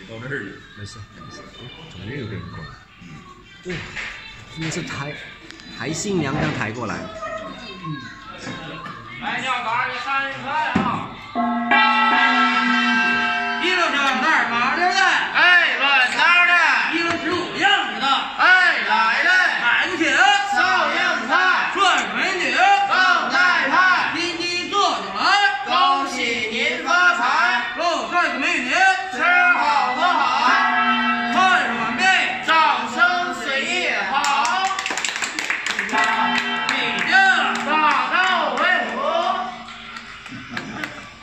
到这儿了。 没事没事，终于有点过来。哇，真的是抬新娘这样抬过来。 来，尿杆给上一块啊！一路上带马溜的， 哎，乱刀的， 一路15样子的， 哎，来嘞， 买不起， 照应菜， 帅哥美女， 更带派， 滴滴坐进来， 恭喜您发财， 祝帅哥美女吃好喝好， 菜式完毕， 掌声随意好， 毕竟大道为虎。